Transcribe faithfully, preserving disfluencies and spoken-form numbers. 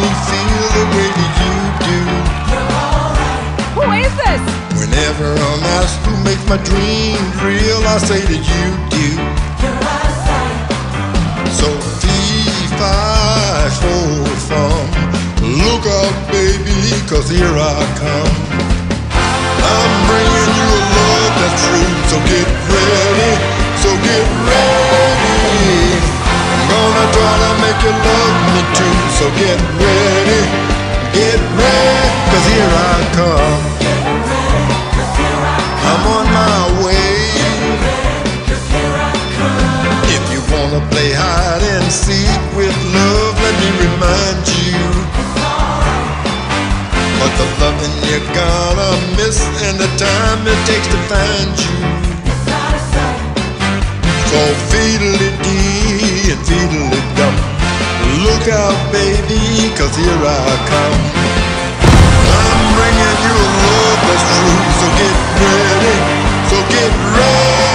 me feel the way that you do. Who is this? Whenever I'm asked who makes my dreams real, I say that you do. So fee, fi, fo, fum, look out baby, cause here I come. I'm bringing you a love that's true, so get ready, so get ready. I'm gonna try to make you love me too, so get ready, get ready, cause here I come. I'm on my way. If you wanna play hide and seek with love, let me remind you. But the loving you're gonna miss and the time it takes to find you. So feedly-dee and feedly-dum, look out baby, cause here I come. I'm bringing you a love that's true, so get ready, so get ready.